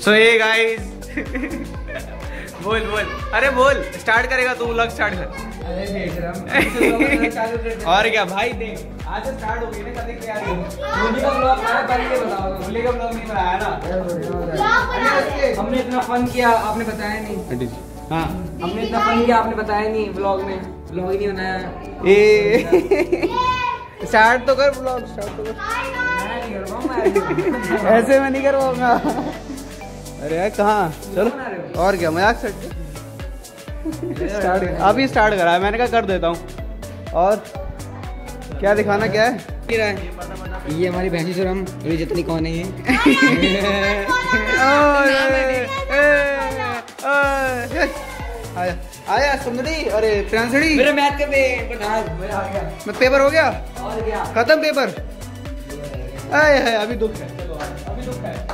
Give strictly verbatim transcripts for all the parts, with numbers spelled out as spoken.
सो ये गाइस बोल बोल, अरे बोल, स्टार्ट करेगा तू, व्लॉग स्टार्ट कर। अरे देख रहा और क्या भाई, देख आज स्टार्ट हो गई ना, कभी क्या है होली का ब्लॉग आया, पहले ये बताओ। होली का ब्लॉग नहीं बनाया ना, हमने इतना फन किया, आपने बताया नहीं। हाँ हमने इतना फन किया, आपने बताया नहीं ब्लॉग में, ब्लॉग ही नहीं बनाया। ए स्टार्ट तो कर, ब्लॉग स्टार्ट तो कर। मैं नहीं कर पाऊंगा ऐसे मैं नहीं कर पाऊंगा। अरे यार कहाँ, चलो और क्या, मजाक सेट स्टार्ट, अभी स्टार्ट करा है मैंने, कहा कर देता हूँ। और क्या दिखाना, क्या है ये हमारी भैंसी सुरम, ये जितनी कौन है ये आया आया सुंदरी, अरे प्रांसड़ी, मेरे मैथ के पेपर आ गया, मैं पेपर हो गया, और क्या खत्म पेपर। आए है, अभी दुख है, चलो अभी दुख है।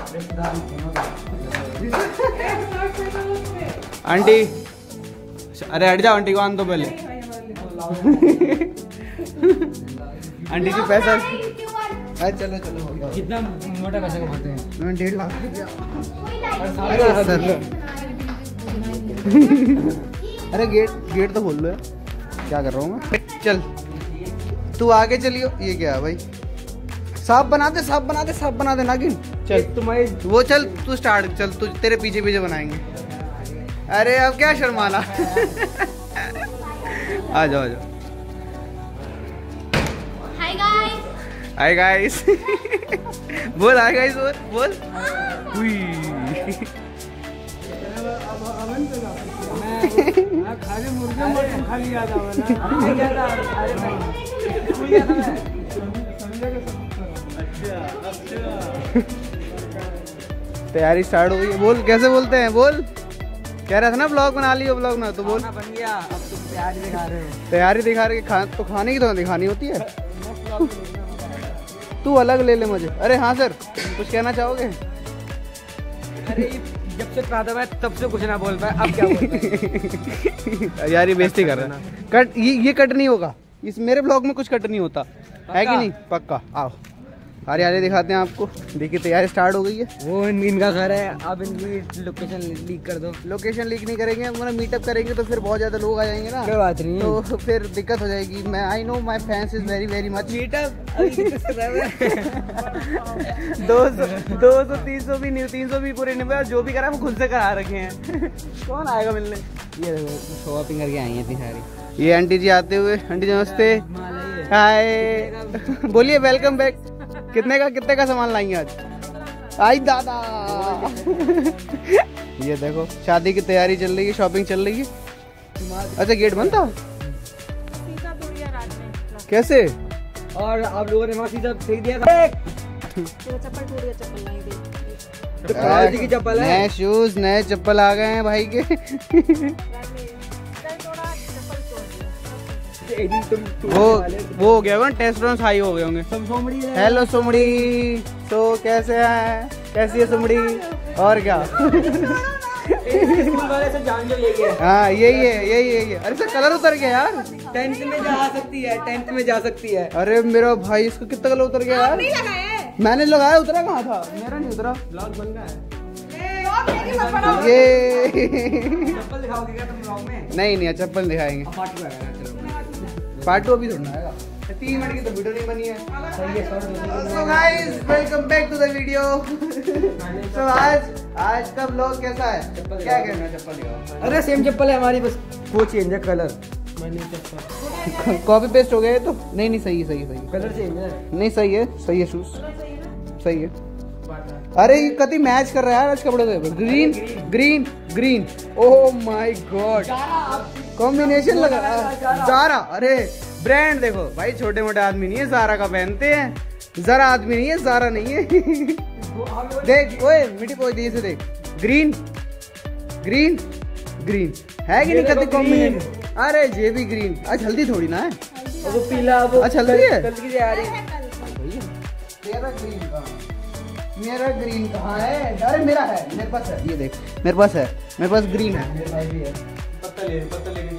आंटी, अरे हट जाओ, आंटी को आन दो पहले। आंटी जी पैसा, अरे चलो चलो हो गया। कितना मोटा पैसा कमाते हैं? मैं डेढ़ लाख। अरे सर, अरे गेट गेट तो खोल लो यार, क्या कर रहा हूँ मैं। चल तू आगे चलियो, ये क्या है भाई, साफ बना दे, साफ बना दे, साफ बना दे नागिन। चल तुम्हारी वो, चल तू स्टार्ट, चल तू, तेरे पीछे पीछे बनाएंगे। अरे अब क्या शर्माना। आ जाओ आ जाओ। Hi guys, hi guys. बोल हाय गाइस, बोल बोल। हुई खाली मुर्गे मटन खाली याद आवा ना। तैयारी स्टार्ट हो गई है, बोल कैसे बोलते हैं, बोल। कह रहा था ना ब्लॉग बना लियो, ब्लॉग ना तो बोल। बन गया, अब तुम तैयारी दिखा रहे हो। तैयारी दिखा रहे, खा, तो खाने की तो दिखानी होती है। तू अलग ले ले मुझे। अरे हाँ सर, कुछ कहना चाहोगे? अरे जब से पैदा हुआ तब से कुछ ना बोल पाए, अब क्या बोल पाए? यार ये बेइज्जती कर रहा है। कट, ये ये कट नहीं होगा, इस मेरे ब्लॉग में कुछ कट नहीं होता है कि नहीं? पक्का। आओ अरे यार दिखाते हैं आपको, देखिए तैयारी स्टार्ट हो गई है। वो इनका घर है, अब इनकी लोकेशन लीक कर दो। लोकेशन लीक नहीं करेंगे, मतलब मीटअप करेंगे तो फिर बहुत ज्यादा लोग आ जाएंगे ना। कोई बात नहीं, तो फिर दिक्कत हो जाएगी। मैं I know my fans is very very much. Meetup दो सौ दो सौ तीन सौ भी नहीं, तीन सौ भी पूरे नहीं हुए, जो भी करा वो खुद से करा रखे हैं। कौन आएगा मिलने? ये शॉपिंग करके आई है इतनी सारी। ये आंटी जी आते हुए, आंटी जी नमस्ते, हाय, बोलिए वेलकम बैक। कितने का कितने का सामान लाएंगे आज? आई दादा। ये देखो शादी की तैयारी चल रही है, शॉपिंग चल रही है। अच्छा गेट बंद था कैसे? और आप लोगों ने वहाँ सीधा फेंक दिया था। चप्पल टूट गया, चप्पल नहीं दी। तो काल जी की चप्पल है। नए शूज, नए चप्पल आ गए हैं भाई के। वो वो हो गया होगा, टेस्टोस्टेरोन हाई हो गए होंगे। हेलो सुमड़ी, तो कैसे हैं, कैसी है सुमड़ी? और क्या? से जान जो यही है। हाँ यही है, यही है, यही है। अरे सर कलर उतर गया यार। टेंथ में जा सकती है, टेंथ में जा सकती है। अरे मेरा भाई, इसको कितना कलर उतर गया यार? नहीं लगाया है। मैंने लगाया, उतरा कहाँ था? मेरा नहीं उतरा। ब्लॉग बन गया है। ये चप्पल दिखाओगे क्या तुम ब्लॉग में? नहीं नहीं चप्पल दिखाएंगे। पार्टी लगाना चलो। पार्ट टू अभी थोड़ा आएगा, तीन मिनट की तो वीडियो नहीं बनी है। So guys, welcome back to the video. So आज आज का ब्लॉग कैसा है? क्या कहना है? चप्पल दिखाओ। अरे सेम चप्पल है हमारी, बस वो चेंज है कलर। कॉपी पेस्ट हो गया है तो? नहीं नहीं सही है, सही है, सही है। कलर चेंज है। नहीं सही है, सही है शूज, सही है। अरे ये कति मैच कर रहा है यार आज कपड़े से। Green green green, oh my god, combination लगा। जारा, अरे ब्रांड देखो भाई, छोटे मोटे आदमी नहीं है जारा का पहनते हैं। जरा आदमी नहीं है, जारा नहीं है। देख ओए मिट्टी पोई दी से, देख ग्रीन ग्रीन ग्रीन है कि नहीं? कति कॉम्बिनेशन। अरे ये भी ग्रीन, आज हल्दी थोड़ी ना है, वो पीला, वो अच्छा हल्दी है। कल की तैयारी। तेरा ग्रीन कहाँ? मेरा ग्रीन कहाँ है? अरे मेरा है, मेरे पास है, ये देख मेरे पास है, मेरे पास ग्रीन है। मेरे भाई भी है। पत्ता ले, पत्ता लेके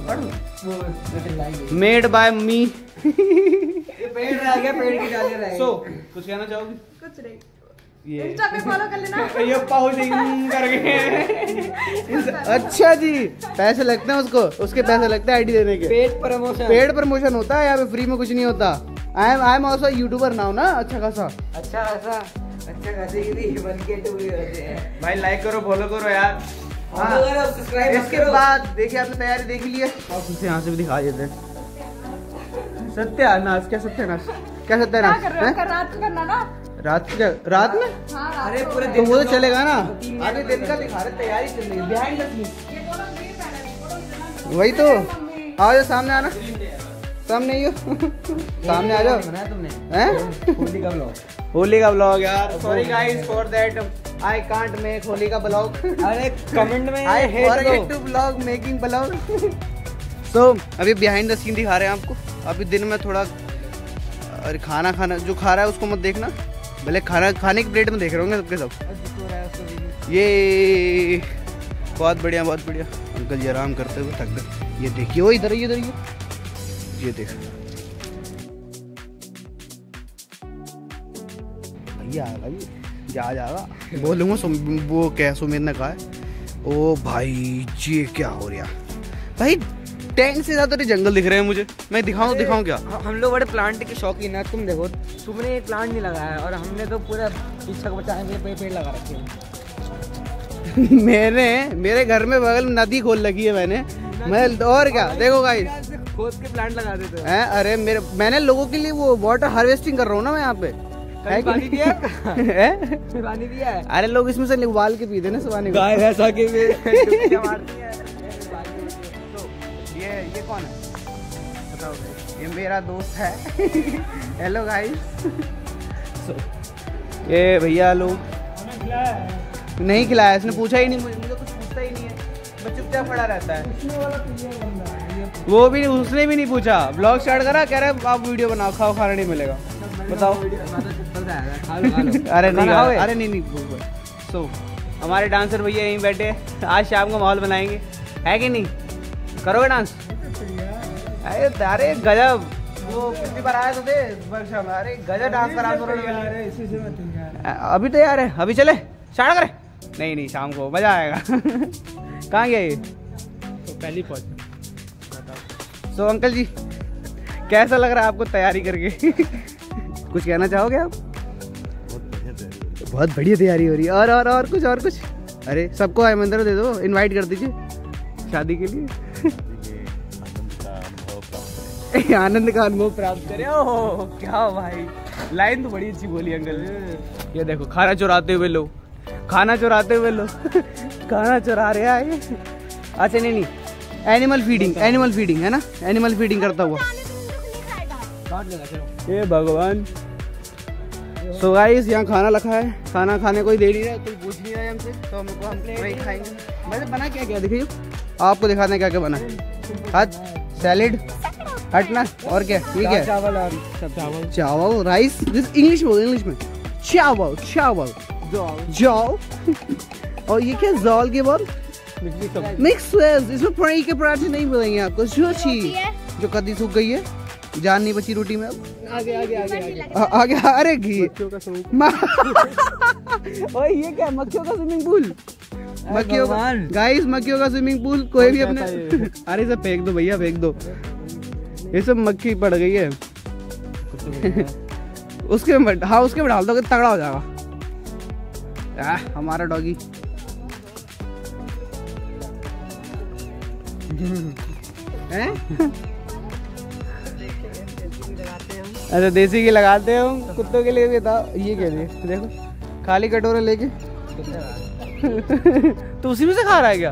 मेड बाय मी। पेड़ रह गया, पेड़ की डाली रह गई। सो कुछ कहना चाहोगी? कुछ नहीं। ये इंस्टा पे फॉलो कर लेना। ये पाउजिंग करके। अच्छा जी, पैसे लगते हैं उसको, उसके पैसे लगते हैं आईडी देने के। पेड प्रमोशन, पेड प्रमोशन होता है, यहाँ पे फ्री में कुछ नहीं होता। I am I am also YouTuber now ना, अच्छा खासा। अच्छा खासा, अच्छा खासे की भी बन के तो हुए होते हैं भाई लाइक करो, फॉलो करो यार। हाँ, Follow करो, subscribe इसके करो। बाद देखिए आपने तैयारी देख ली है, आप उसे यहाँ से भी दिखा देते हैं। सत्यानाश, क्या सत्यानाश, क्या क्या सत्यानाश कर रहे हो? हैं? कर रात को करना ना। रात क्या, रात में? हाँ, रात अरे को। पूरे तो दिन वो तो का चलेगा ना, तीन आगे मिनट दिन का दिखा रहे, तैयारी चल रही है बिहाइंड द सीन। ये बोलो ग्रीन पैनल, ये बोलो इतना। वही तो, मम्मी। आओ जो सामने आना, सामने ही हो। सामने आ जाओ। बनाया तुमने हैं? होली का ब्लॉग। होली का ब्लॉग यार, sorry guys for that, I can't make Holi का ब्लॉग। अरे कमेंट में आई हेट फॉरगेट दो। To blog making blog. So अभी बिहाइंड द सीन दिखा रहे हैं आपको। अभी दिन में थोड़ा, अरे खाना खाना जो खा रहा है उसको मत देखना, भले खाना खाने की प्लेट में देख रहे होंगे सबके सब। ये बहुत बढ़िया, बहुत बढ़िया। अंकल जी आराम करते हुए थक गए। ये देखिए, वो इधर ही, इधर ही, ये देख भैया आ गई, जा जाएगा बोलूँगा। वो क्या सुमित ने कहा है। ओ भाई ये क्या हो रहा भाई, टेंट से ज्यादा जंगल दिख रहे हैं मुझे। मैं दिखाऊं दिखाऊं क्या? हम लोग बड़े प्लांट के शौकीन है। तुम देखो, तुमने एक प्लांट नहीं लगाया और हमने तो पूरा इच्छा को बचाने के लिए पेड़ पेड़ लगा रखे हैं। मैंने मेरे घर में बगल में नदी खोल लगी है मैंने, मैं और क्या देखो गाइस, खोद के प्लांट लगा देते हैं। अरे मेरे मैंने लोगों के लिए वो वाटर हार्वेस्टिंग कर रहा हूँ ना मैं यहाँ पे। है कि पानी नहीं? दिया हैं? पानी दिया है। अरे लोग इसमें से उबाल के पीते ना सुबह को। गाय भैंसा के भी डुबकियां मारती है। तो ये ये कौन है बताओ? ये मेरा दोस्त है। Hello guys. ये भैया लोग नहीं खिलाया, इसने पूछा ही नहीं मुझे, मुझे कुछ पूछता ही नहीं है, बस चुपचाप खड़ा रहता है। वो भी उसने भी नहीं पूछा। ब्लॉग स्टार्ट करा, कह रहा है आप वीडियो बनाओ, खाओ, खाना नहीं मिलेगा। बताओ। अरे नहीं, अरे नहीं नहीं। सो हमारे डांसर भैया यहीं बैठे, आज शाम को माहौल बनाएंगे, है कि नहीं? करोगे डांस? अरे अरे गजब, वो कितनी बार आए तो थे वर्कशॉप में, अरे गजब डांस करा। अभी तो यार है, अभी चले स्टार्ट करें? नहीं नहीं, शाम को मजा आएगा। कहाँ गया ये? पहली पहुंच। सो अंकल जी कैसा लग रहा है आपको तैयारी करके? कुछ कहना चाहोगे आप? बहुत बढ़िया तैयारी हो रही है। और और और कुछ और कुछ? अरे सबको आमंत्रण दे दो, इनवाइट कर दीजिए शादी के लिए। आनंद का अनुभव प्राप्त करे। ओह क्या भाई, लाइन तो बड़ी अच्छी बोली अंकल। ये देखो खाना चुराते हुए लोग, खाना चुराते हुए लोग खाना चुरा रहे हैं ये। अच्छा नहीं नहीं, एनिमल फीडिंग, एनिमल फीडिंग है ना, एनिमल फीडिंग करता हुआ। ये भगवान। सो गाइस यहाँ खाना रखा है, खाना खाने कोई दे नहीं रहा, कोई पूछ नहीं रहा है हमसे, तो हमको हम वही खाएंगे। वैसे बना क्या क्या दिखाइए, आपको दिखाते हैं क्या क्या बना है। हट सैलेड, हटना और क्या, ठीक है? चावल और चावल, चावल, राइस, इंग्लिश बोल, इंग्लिश में चावल, चावल, जाओ। और ये क्या जॉल के बाद मिक्स वेज, इसमें पनीर के पराठे नहीं मिलेंगे आपको। जो चीज जो कद्दी सूख गई है, जान नहीं बची रोटी में अब। आगे आगे आगे आगे आ- आगे अरे घी। मक्खियों का समूह। ओए ये क्या, मक्खियों का स्विमिंग पूल? मक्खियों का भगवान। गाइस, मक्खियों का स्विमिंग पूल कोई भी कौन अपने। कहता है अरे सब फेंक दो भैया, फेंक दो, ये सब मक्खी पड़ गई है। उसके में, हाँ उसके में डाल दो, तगड़ा हो जाएगा। आ, हमारा डॉगी। हैं? अच्छा देसी घी लगाते हो कुत्तों के लिए भी था। ये क्या है, देखो खाली कटोरा लेके। तो उसी में से खा रहा है क्या?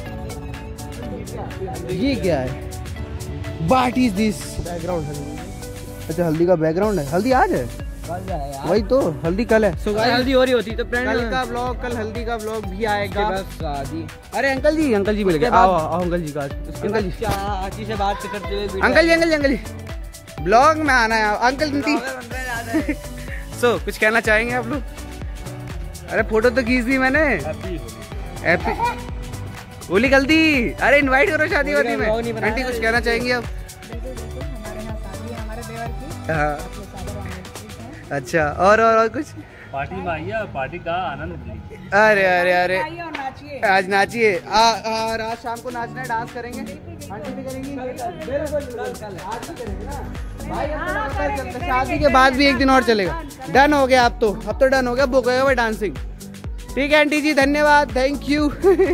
ये क्या है? What is this? बैकग्राउंड। अच्छा हल्दी का बैकग्राउंड है। हल्दी आज है? वही तो, हल्दी कल है। So guys, हल्दी हो रही होती तो फ्रेंड कल का ब्लॉग, कल हल्दी का ब्लॉग भी आएगा। शादी। अरे अंकल जी, अंकल जी मिल गए। आओ आओ अंकल जी का, अंकल जी, चाची से बात करते हुए uncle ji, uncle ji, uncle ji blog में आना है अंकल जी। सो so, कुछ कहना चाहेंगे आप लोग? अरे फोटो तो खींच दी मैंने। हैप्पी होली गलती। अरे इनवाइट करो शादी वादी में। आंटी कुछ कहना चाहेंगी आप? हमारे यहाँ शादी है हमारे देवर की। हाँ। अच्छा और और, और कुछ? पार्टी में आइए, पार्टी का आनंद लीजिए। अरे अरे अरे आइए और नाचिए। आज नाचिए। आ, आ, आज शाम को नाचना है, डांस करेंगे। आंटी भी करेंगी। आज भी करेंगे ना भाई। अब तो लगता है चलता है। शादी के बाद भी एक दिन और चलेगा। डन हो गया अब तो, अब तो डन हो गया, बुक हो गया भाई डांसिंग। ठीक है आंटी जी, धन्यवाद, थैंक यू।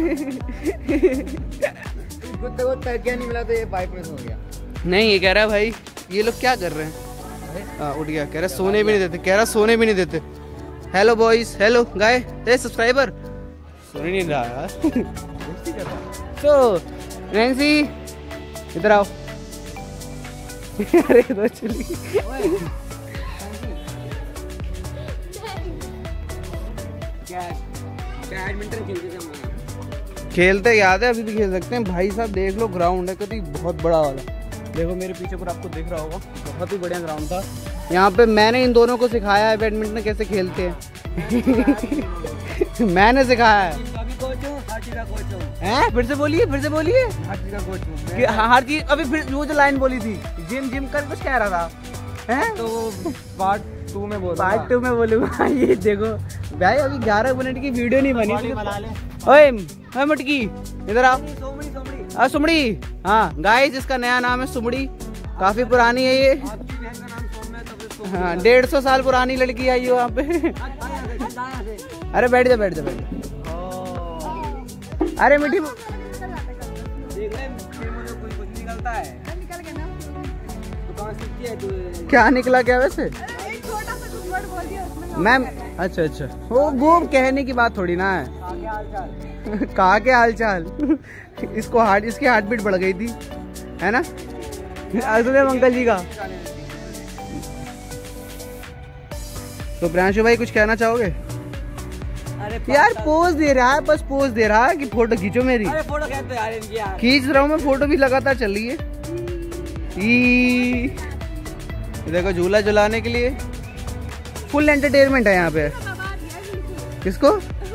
क्या नहीं मिला तो ये पाइप में हो गया। नहीं ये कह रहा है भाई ये लोग क्या कर रहे हैं। हाँ उठ गया, कह रहा सोने भी नहीं देते, कह रहा सोने भी नहीं देते। Hello boys, hello guy, hey subscriber. सुन नहीं रहा यार। तो नैन्सी इधर आओ। अरे इधर चली। बैडमिंटन खेलते थे हम लोग। खेलते याद है, अभी भी खेल सकते हैं भाई साहब। देख लो ग्राउंड है कभी बहुत बड़ा वाला। देखो मेरे पीछे पर आपको दिख रहा होगा, बहुत ही बढ़िया ग्राउंड था। यहाँ पे मैंने इन दोनों को सिखाया है बैडमिंटन कैसे खेलते हैं। मैंने सिखाया है। अभी कोच हूँ, हर चीज का कोच हूँ। हैं? फिर से बोलिए, फिर से बोलिए। हर चीज का कोच हूँ कि मैं। हर चीज। अभी फिर वो जो लाइन बोली थी जिम जिम कर कुछ कह रहा था हैं? तो पार्ट टू में बोल पार्ट टू में बोलूंगा। ये देखो भाई अभी ग्यारह मिनट की वीडियो नहीं बनी। ओए ओए मटकी इधर आओ। सोमड़ी सोमड़ी आ सुमड़ी। हाँ गाइस इसका नया नाम है सुमड़ी, काफी पुरानी है ये। आपकी बहन का नाम सोम है तो फिर सोम। हाँ डेढ़ सौ साल पुरानी लड़की आई है वहाँ पे। अरे बैठ जा बैठ जा बैठ जा। अरे मिठी देख रहे हैं फिर मुझे कुछ कुछ निकलता है। निकल गया ना। तो कहाँ सीखती है तू? क्या निकला क्या वैसे एक छोटा सा कुछ वर्ड बोल दिया उसमें। मैम? अच्छा अच्छा, वो वो कहने की बात थोड़ी ना है। आगे हाल चाल। कहा के हाल चाल। इसको हार्ट इसकी हार्ट बीट बढ़ गई थी है ना असलम अंकल जी का। तो प्रियांशु भाई कुछ कहना चाहोगे? अरे यार पोज दे रहा है, बस पोज दे रहा है कि फोटो खींचो मेरी। अरे फोटो खींचते यार इनकी यार। खींच रहा हूँ मैं, फोटो भी लगातार चल रही है। ई देखो झूला झुलाने के लिए फुल एंटरटेनमेंट है यहाँ पे। किसको?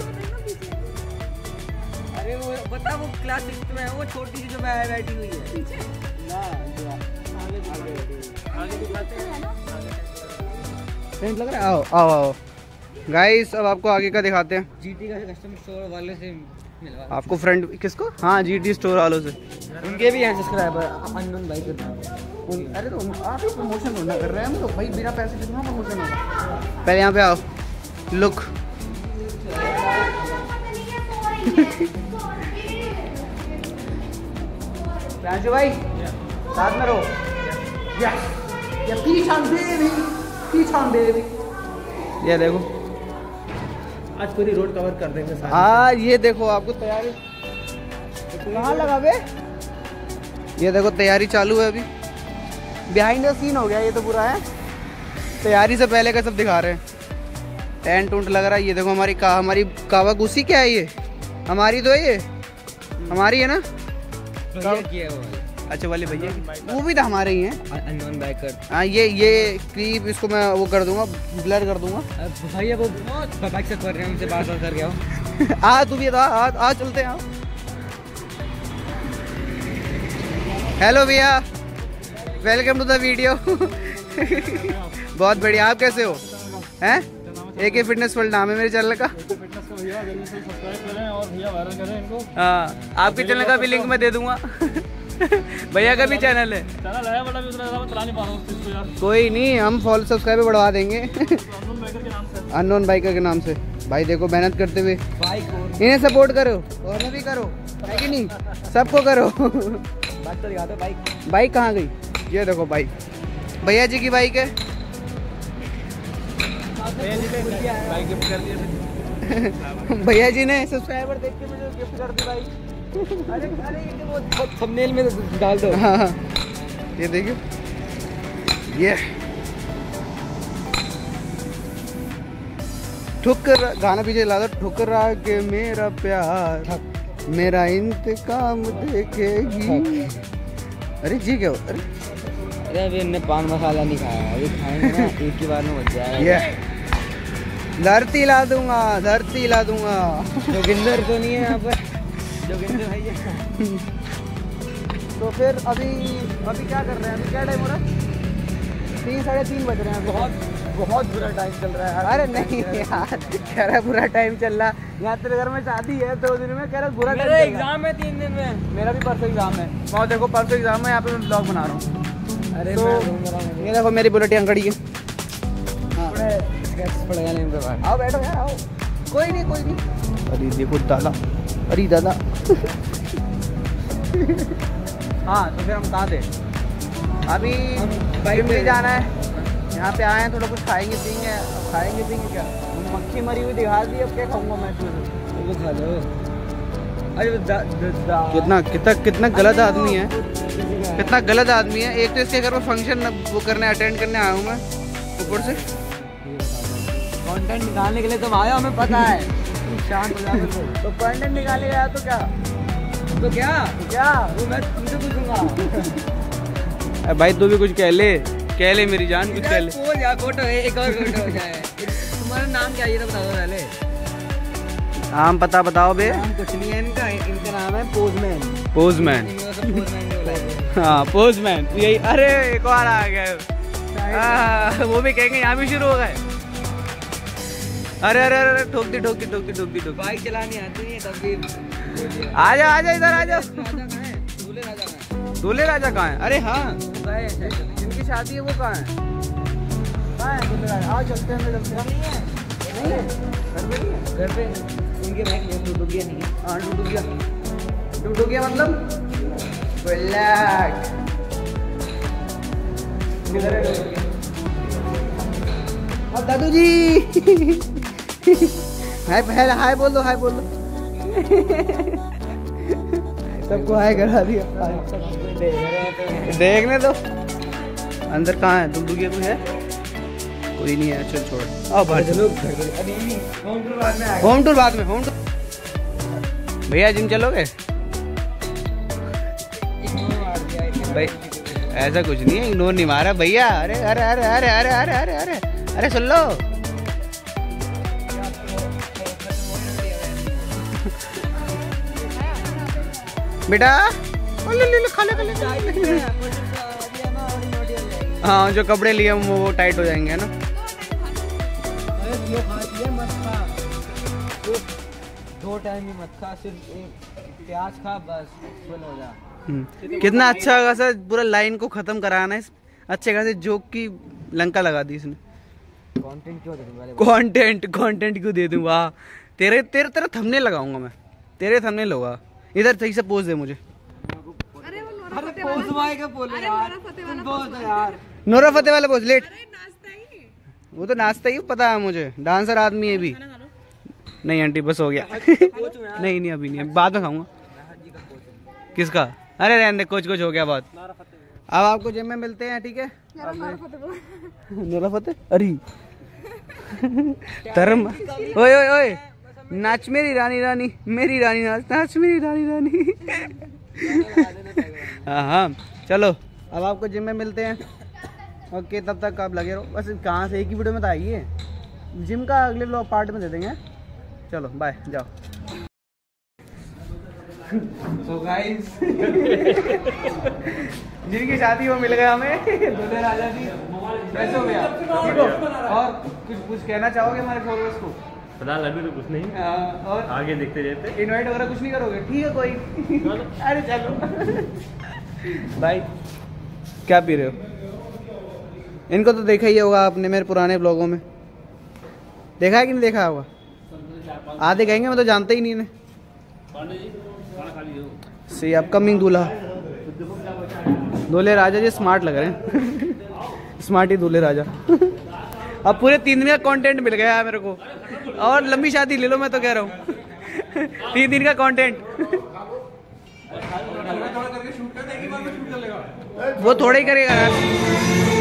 अरे वो बता वो क्लास सिक्स में है, वो छोटी सी जो मैं बैठी हुई है ना, जो आगे आगे आगे दिखाते हैं ना। टेंट लग रहा है। आओ आओ आओ गाइस, अब आपको आगे का दिखाते हैं। जीटी का कस्टमर स्टोर वाले से मिलवा। आपको फ्रेंड किसको? हाँ जीटी स्टोर वालों से। उनके भी हैं सब्सक्राइबर, अननोन भाई करता। उन- अरे तो आप ही प्रमोशन ढूंढना कर रहे हैं हम तो भाई, बिना पैसे कितना प्रमोशन होगा। पहले यहाँ पे आओ, लुक। राजू भाई साथ में रहो। यस ये peach on baby, peach on baby. ये देखो आज पूरी रोड कवर कर देंगे साथ। हाँ ये देखो आपको तैयारी कहाँ लगा बे। ये देखो तैयारी चालू है अभी, बिहाइंड द सीन हो गया ये तो पूरा है। तैयारी से पहले का सब दिखा रहे हैं। टेंट उंट लग रहा है। ये देखो हमारी का हमारी कावागुसी क्या है ये? हमारी तो है ये, हमारी है ना। किया वो अच्छा वाले भैया वो भी तो हमारे ही हैं। Unknown biker. हाँ ये ये क्लिप इसको मैं वो कर दूंगा, ब्लर कर दूंगा। भैया वो बाइक से कर रहे हैं, उनसे बात बात कर गया। आ तू भी आ आ, आ चलते हैं। हेलो भैया, वेलकम टू द वीडियो। बहुत बढ़िया, आप कैसे हो? हैं? ए के फिटनेस वर्ल्ड नाम है मेरे चैनल का। हाँ आपके चैनल का भी लिंक मैं दे दूंगा। भैया का भी चैनल है। कोई नहीं, हम फॉलो सब्सक्राइबर बढ़वा देंगे। अननोन बाइकर के नाम से। भाई देखो मेहनत करते हुए, बाइक इन्हें सपोर्ट करो और मैं भी करो, है कि नहीं? सबको करो। बाइक तो दिखा दो। बाइक बाइक कहाँ गई? ये देखो बाइक, भैया जी की बाइक है। बाइक गिफ्ट कर दिए। भैया जी ने सब्सक्राइबर देख के मुझे गिफ्ट कर दी बाइक। अरे अरे ये वो थंबनेल में डाल दो। हाँ हाँ ये देखिए, ये ठुकर गाना पीछे ला दो। ठुकरा के मेरा प्यार मेरा इंतकाम देखेगी। अरे जी क्या हो? अरे अरे अभी इनने पान मसाला नहीं खाया, अभी खाएंगे ना एक ही बार में बच जाएगा। ये धरती ला दूंगा, धरती ला दूंगा। जोगिंदर तो नहीं है यहाँ पर, जोगिंदर भाई है। तो फिर अभी अभी क्या कर रहे हैं? अभी क्या टाइम हो रहा है? तीन साढ़े तीन बज रहे हैं। बहुत बहुत बुरा टाइम चल रहा है यार। अरे नहीं यार, कह रहा है बुरा टाइम चल रहा है। यहाँ तेरे घर में शादी है दो दिन में, कह रहा है बुरा टाइम चल रहा है। एग्जाम है तीन दिन में। मेरा भी परसों एग्जाम है। मैं देखो परसों एग्जाम है, यहाँ पे मैं ब्लॉग बना रहा हूँ। अरे तो ये देखो मेरी बुलेट यहाँ खड़ी है। हाँ पड़ेगा नहीं पे बाहर। आओ बैठो यार, आओ। कोई नहीं कोई नहीं। अरे देखो दादा, अरे दादा। हाँ तो फिर हम कहाँ थे? अभी बाइक में जाना है। यहाँ पे आए हैं, थोड़ा कुछ खाएंगे पियेंगे। अब खाएंगे पियेंगे क्या? मक्खी मरी हुई दिखा दी, अब क्या खाऊंगा मैं इसमें? वो खा लो। अरे दा, दा, दा। कितना कितना कितना गलत आदमी है, कितना गलत आदमी है। एक तो इसके घर में फंक्शन वो करने अटेंड करने आया हूँ मैं, ऊपर से कंटेंट निकालने के लिए तुम आए हो, हमें पता है। शांत हो जाओ। तो कंटेंट निकाले गया तो क्या तो क्या क्या वो मैं तुमसे पूछूंगा। भाई तू भी कुछ कह ले, कह ले मेरी जान, कुछ कह ले। फोटो या फोटो है, एक और फोटो हो जाए। तुम्हारा नाम क्या है ये तो बता दो पहले। नाम पता बताओ बे। नाम कुछ नहीं है इनका, इनका नाम है पोजमैन। पोजमैन। पोजमैन बोला। हाँ पोजमैन यही। अरे एक और आ गया। हाँ, वो भी कहेंगे यहाँ भी शुरू हो गए। अरे अरे अरे ठोक दी ठोक दी ठोक दी ठोक दी ठोक दी। बाइक चलानी आती है तब भी। आ जाओ आ जाओ इधर आ जाओ। राजा कहाँ है? दूल्हे राजा कहाँ है? दूल्हे राजा कहाँ है? अरे हाँ गए हैं शायद। जिनकी शादी है वो कहाँ है? कहाँ है दूल्हे राजा? आओ चलते हैं चलते हैं। नहीं है नहीं है घर पे नहीं है। घर पे उनके बैठ लिया, डुडुगिया नहीं है। हाँ डुडुगिया। डुडुगिया मतलब ब्लैक। किधर है डुडुगिया? हाँ दादू जी। हाय पहले हाय बोल दो, हाय बोल दो। सबको हाय करा दिया। देखने दो अंदर कहाँ है डुडुगिया? कोई है? कोई नहीं है, चल छोड़। आओ बाहर चलो। होम टूर बाद में आएगा। होम टूर बाद में। होम टूर भैया जिम चलोगे? भाई ऐसा कुछ नहीं है, इग्नोर नहीं मारा भैया। अरे अरे अरे अरे अरे अरे अरे अरे अरे सुन लो। बेटा ले ले ले खा ले खा ले। हाँ जो कपड़े लिए हम वो टाइट हो जाएंगे, है ना? दो टाइम ही मत खा, सिर्फ एक प्याज खा बस, फुल हो जा। हम्म, कितना अच्छा खासा पूरा लाइन को खत्म कराना है। अच्छे खासे जोक की लंका लगा दी इसने। कंटेंट क्यों दे दूं वाले? कंटेंट कंटेंट क्यों दे दूं? वाह तेरे तेरे तेरा थंबनेल लगाऊंगा मैं, तेरे थंबनेल होगा। इधर सही से पोज दे मुझे। अरे वो नोरा अरे फतेह पोज वाला। भाई का बोल अरे यार, नोरा फतेह तुम वाला बोल पोज दो यार। नोरा फतेह वाला पोज लेट। अरे नाचता ही। वो तो नाचता ही पता है मुझे, डांसर आदमी है भी। नहीं आंटी बस हो गया। नहीं नहीं अभी नहीं, बाद में खाऊंगा। किसका? अरे रहने दे, कुछ कुछ हो गया बात। अब आपको जिम में मिलते हैं, ठीक है? नोरा फतेह अरे धर्म। ओए ओए ओए नाच मेरी रानी रानी, मेरी रानी नाच, नाच मेरी रानी रानी। हाँ हाँ चलो अब आपको जिम में मिलते हैं। ओके तब तक आप लगे रहो। बस कहाँ से एक ही वीडियो में तो आइए। जिम का अगले लोग पार्ट में दे देंगे। चलो बाय जाओ। तो गाइस जिनकी शादी वो मिल गया हमें, दूल्हे राजा जी। कैसे हो गया? ठीक हो? और कुछ कुछ कहना चाहोगे हमारे फॉलोअर्स को? फिलहाल अभी तो कुछ नहीं, हाँ, और आगे देखते रहते। इनवाइट वगैरह कुछ नहीं करोगे? ठीक है कोई। अरे चलो भाई क्या पी रहे हो? इनको तो देखा ही होगा आपने मेरे पुराने ब्लॉगों में। देखा है कि नहीं देखा होगा? आधे कहेंगे मैं तो जानता ही नहीं इन्हें। सी अपकमिंग दूल्हा दूल्हे राजा जी स्मार्ट लग रहे हैं। स्मार्ट ही दूल्हे राजा। अब पूरे तीन दिन का कंटेंट मिल गया है मेरे को, और लंबी शादी ले लो मैं तो कह रहा हूँ। तीन दिन का कंटेंट। वो थोड़ा ही करेगा यार।